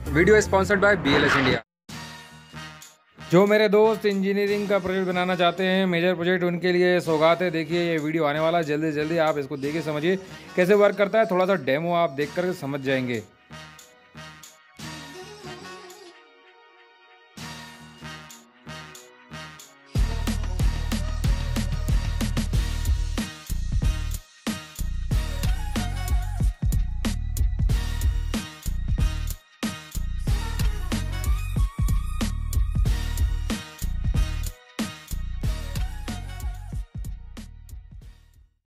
Video sponsored by BLS India. जो मेरे दोस्त इंजीनियरिंग का प्रोजेक्ट बनाना चाहते हैं, मेजर प्रोजेक्ट, उनके लिए सौगात है। देखिए ये वीडियो आने वाला है जल्दी से जल्दी, आप इसको देखिए, समझिए कैसे वर्क करता है। थोड़ा सा डेमो आप देख कर समझ जाएंगे।